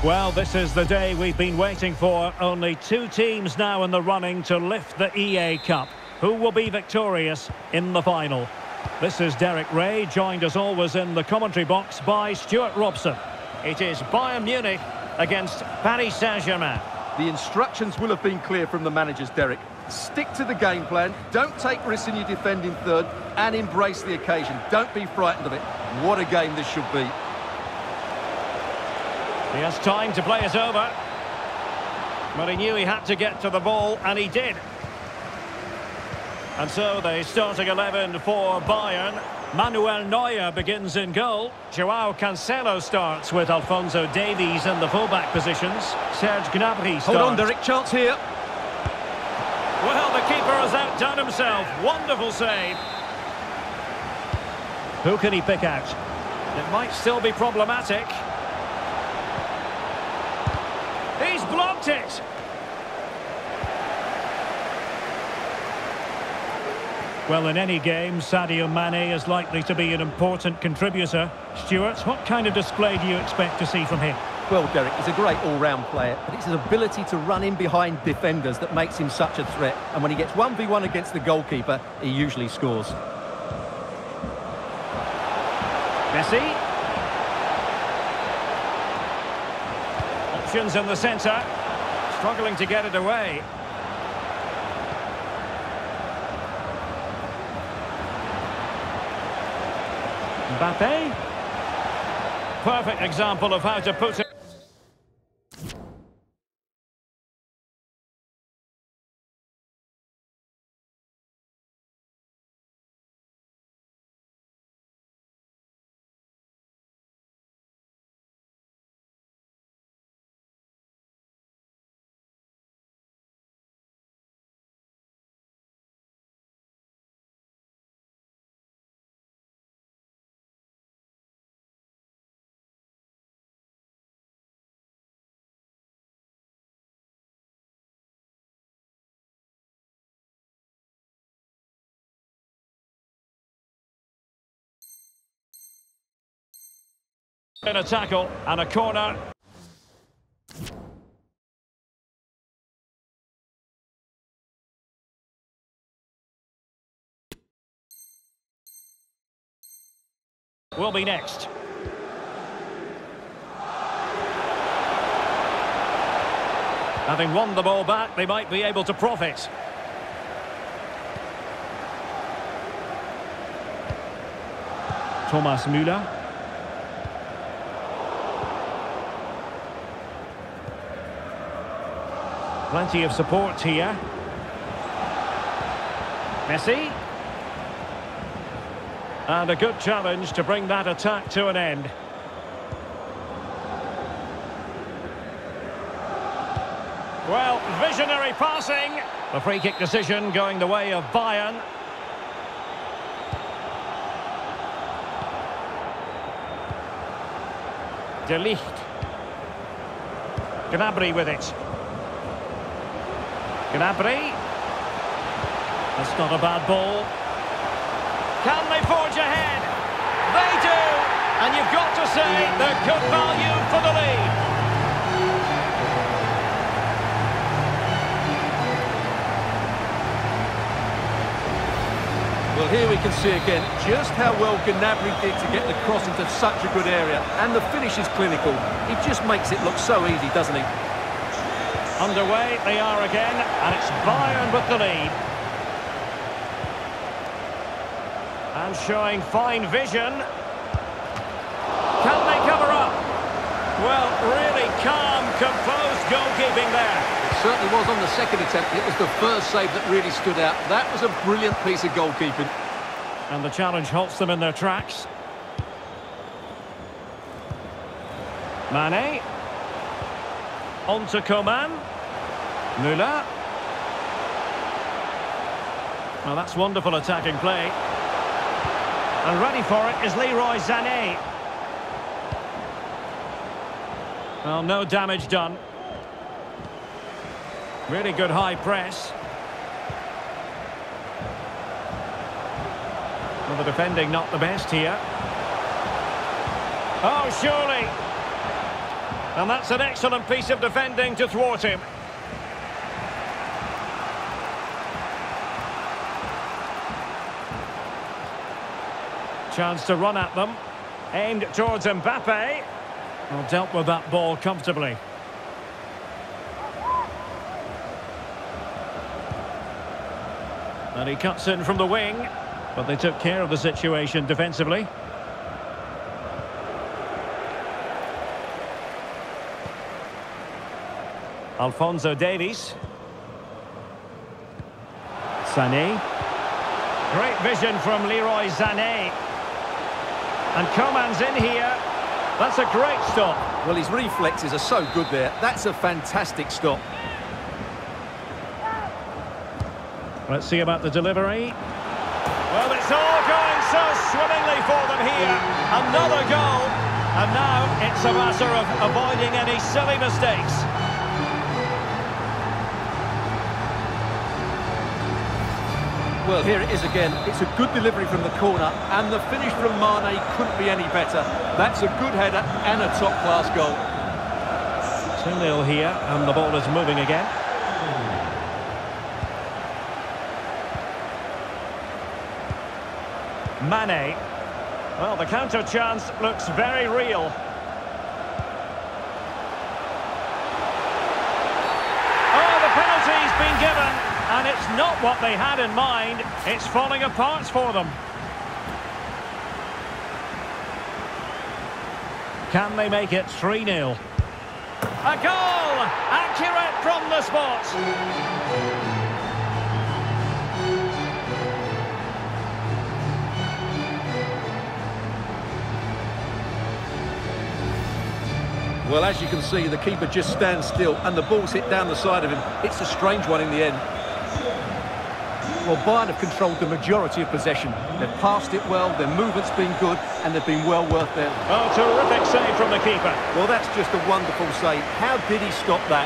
Well, this is the day we've been waiting for. Only two teams now in the running to lift the EA Cup. Who will be victorious in the final? This is Derek Ray, joined as always in the commentary box by Stuart Robson. It is Bayern Munich against Paris Saint-Germain. The instructions will have been clear from the managers, Derek. Stick to the game plan, don't take risks in your defending third, and embrace the occasion. Don't be frightened of it. What a game this should be. He has time to play it over. But he knew he had to get to the ball, and he did. And so the starting 11 for Bayern. Manuel Neuer begins in goal. Joao Cancelo starts with Alphonso Davies in the fullback positions. Serge Gnabry starts. Hold on, Derek, chance here. Well, the keeper has outdone himself. Wonderful save. Who can he pick out? It might still be problematic. He's blocked it. Well, in any game, Sadio Mane is likely to be an important contributor. Stuart, what kind of display do you expect to see from him? Well, Derek, he's a great all-round player, but it's his ability to run in behind defenders that makes him such a threat. And when he gets 1v1 against the goalkeeper, he usually scores. Messi. Options in the centre. Struggling to get it away. Mbappe. Perfect example of how to put it. In a tackle and a corner. Will be next. Having won the ball back, they might be able to profit. Thomas Müller. Plenty of support here. Messi. And a good challenge to bring that attack to an end. Well, visionary passing. The free kick decision going the way of Bayern. De Ligt. Gnabry with it. Gnabry. That's not a bad ball. Can they forge ahead? They do! And you've got to say they're good value for the lead. Well, here we can see again just how well Gnabry did to get the cross into such a good area. And the finish is clinical. He just makes it look so easy, doesn't he? Underway they are again, and it's Bayern with the lead. And showing fine vision. Can they cover up? Well, really calm, composed goalkeeping there. It certainly was on the second attempt. It was the first save that really stood out. That was a brilliant piece of goalkeeping. And the challenge halts them in their tracks. Mane. On to Coman. Müller. Well, that's wonderful attacking play. And ready for it is Leroy Sané. Well, no damage done. Really good high press. Well, the defending not the best here. Oh, surely. And that's an excellent piece of defending to thwart him. Chance to run at them. Aimed towards Mbappe. Well, dealt with that ball comfortably. And he cuts in from the wing. But they took care of the situation defensively. Alphonso Davies. Sané. Great vision from Leroy Sané. And Coman's in here. That's a great stop. Well, his reflexes are so good there. That's a fantastic stop. Let's see about the delivery. Well, it's all going so swimmingly for them here. Another goal. And now it's a matter of avoiding any silly mistakes. Well, here it is again. It's a good delivery from the corner, and the finish from Mane couldn't be any better. That's a good header and a top-class goal. 2-0 here, and the ball is moving again. Mane. Well, the counter chance looks very real. Oh, the penalty's been given. And it's not what they had in mind. It's falling apart for them. Can they make it 3-0? A goal! Accurate from the spot. Well, as you can see, the keeper just stands still and the ball's hit down the side of him. It's a strange one in the end. Well, Bayern have controlled the majority of possession. They've passed it well, their movement's been good, and they've been well worth their... Oh, terrific save from the keeper. Well, that's just a wonderful save. How did he stop that?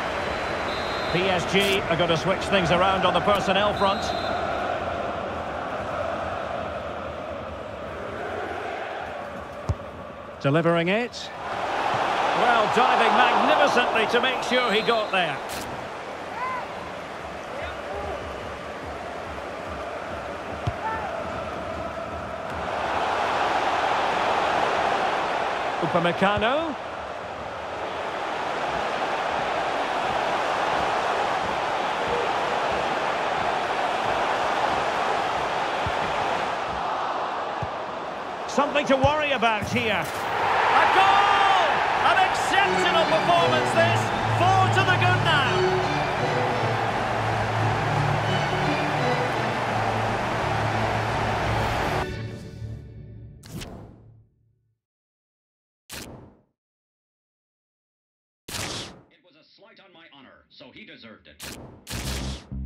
PSG are going to switch things around on the personnel front. Delivering it. Well, diving magnificently to make sure he got there. Upamecano. Something to worry about here. A goal! An exceptional performance this. 4 to the good now. It was a slight on my honor, so he deserved it.